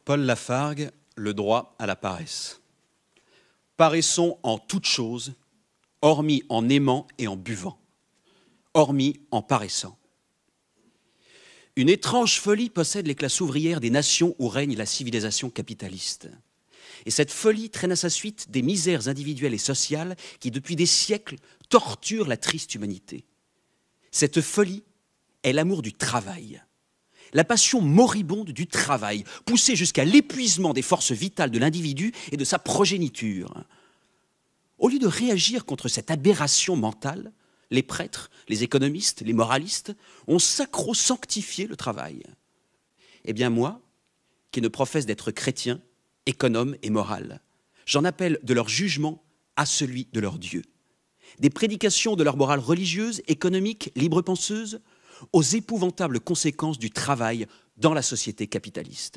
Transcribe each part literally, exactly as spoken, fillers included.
Paul Lafargue, le droit à la paresse. Paraissons en toutes choses, hormis en aimant et en buvant, hormis en paraissant. Une étrange folie possède les classes ouvrières des nations où règne la civilisation capitaliste. Et cette folie traîne à sa suite des misères individuelles et sociales qui, depuis des siècles, torturent la triste humanité. Cette folie est l'amour du travail, la passion moribonde du travail, poussée jusqu'à l'épuisement des forces vitales de l'individu et de sa progéniture. Au lieu de réagir contre cette aberration mentale, les prêtres, les économistes, les moralistes ont sacro-sanctifié le travail. Eh bien moi, qui ne professe d'être chrétien, économe et moral, j'en appelle de leur jugement à celui de leur Dieu. Des prédications de leur morale religieuse, économique, libre-penseuse, aux épouvantables conséquences du travail dans la société capitaliste.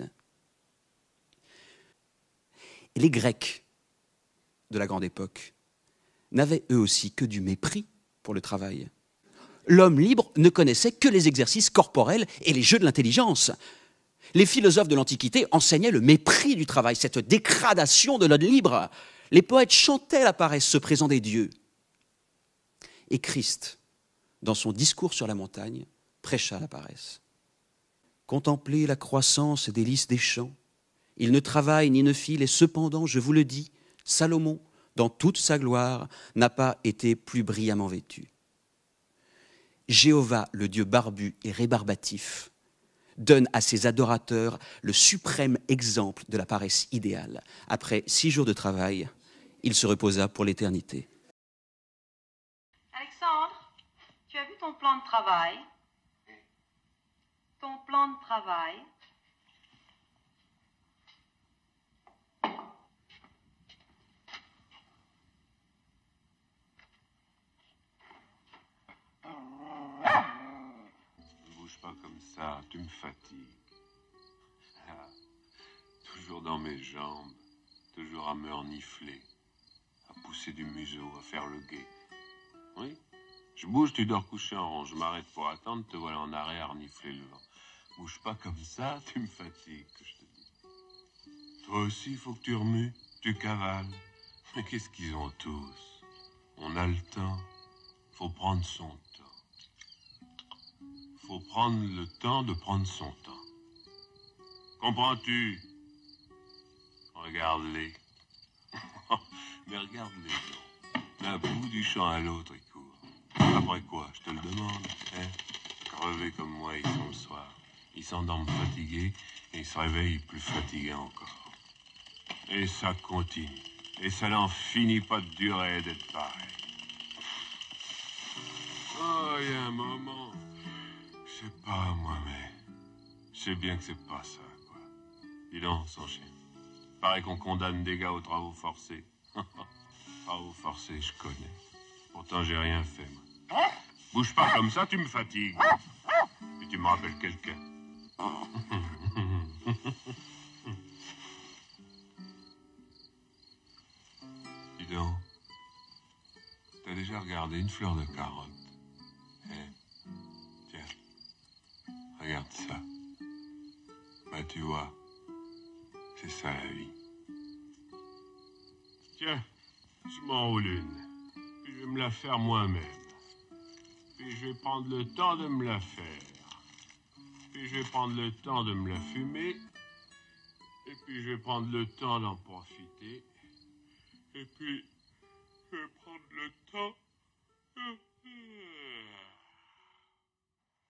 Et les Grecs de la grande époque n'avaient eux aussi que du mépris pour le travail. L'homme libre ne connaissait que les exercices corporels et les jeux de l'intelligence. Les philosophes de l'Antiquité enseignaient le mépris du travail, cette dégradation de l'homme libre. Les poètes chantaient la paresse, se présent des dieux. Et Christ, dans son discours sur la montagne, prêcha la paresse. Contemplez la croissance des lys des champs. Il ne travaille ni ne file, et cependant, je vous le dis, Salomon, dans toute sa gloire, n'a pas été plus brillamment vêtu. Jéhovah, le Dieu barbu et rébarbatif, donne à ses adorateurs le suprême exemple de la paresse idéale. Après six jours de travail, il se reposa pour l'éternité. Alexandre, tu as vu ton plan de travail? Ton plan de travail. Ne bouge pas comme ça, tu me fatigues. Ah, toujours dans mes jambes, toujours à me renifler, à pousser du museau, à faire le guet. Oui, je bouge, tu dors couché en rond. Je m'arrête pour attendre, te voilà en arrêt à renifler le vent. Bouge pas comme ça, tu me fatigues, que je te dis. Toi aussi, il faut que tu remues, tu cavales. Mais qu'est-ce qu'ils ont tous? On a le temps. Faut prendre son temps. Faut prendre le temps de prendre son temps. Comprends-tu? Regarde-les. Mais regarde-les. D'un bout du champ à l'autre, ils courent. Après quoi, je te le demande, hein? Crevés comme moi, ils sont le soir. Ils s'endorment fatigués et ils se réveillent plus fatigués encore. Et ça continue. Et ça n'en finit pas de durer d'être pareil. Oh, il y a un moment, je sais pas moi, mais je sais bien que c'est pas ça, quoi. Dis donc, sans chien. Paraît qu'on condamne des gars aux travaux forcés. Travaux forcés, je connais. Pourtant, j'ai rien fait, moi. Bouge pas comme ça, tu me fatigues. Et tu me rappelles quelqu'un. Dis donc, t'as déjà regardé une fleur de carotte? Eh, tiens, regarde ça. Bah, tu vois, c'est ça la vie. Tiens, je m'enroule une. Puis je vais me la faire moi-même. Puis je vais prendre le temps de me la faire. Puis je vais prendre le temps de me la fumer. Et puis je vais prendre le temps d'en profiter. Et puis je vais prendre le temps